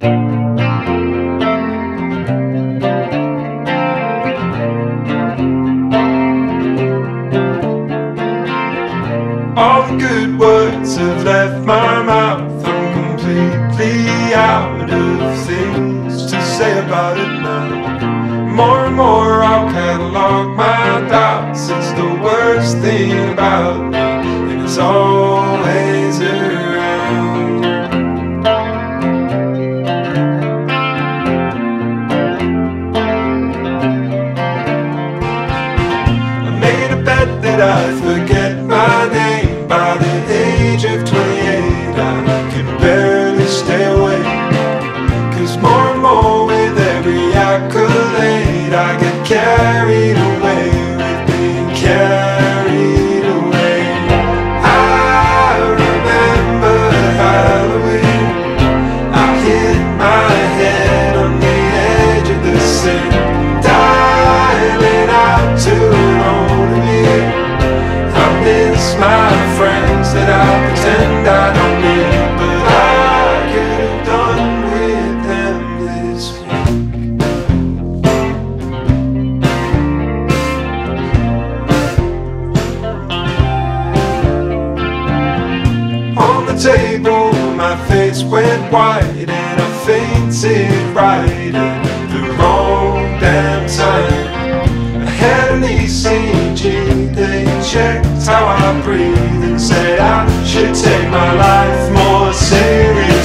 All the good words have left my mouth. I'm completely out of things to say about it now. More and more I'll catalog my doubts. It's the worst thing about me, and it's always around. I made a bet that I'd forget my name. By the age of 28, I can barely stay awake. 'Cause more and more with every accolade, I get carried away with being carried away. I remember Halloween. I hit my head on the edge of the sink, dialing out to an older me. I miss my friends that I pretend I don't need, but I could have done with them this week. On the table, my face went white and I fainted right at the wrong damn time. I had an ECG, they checked how I breathe and said I should take my life more seriously.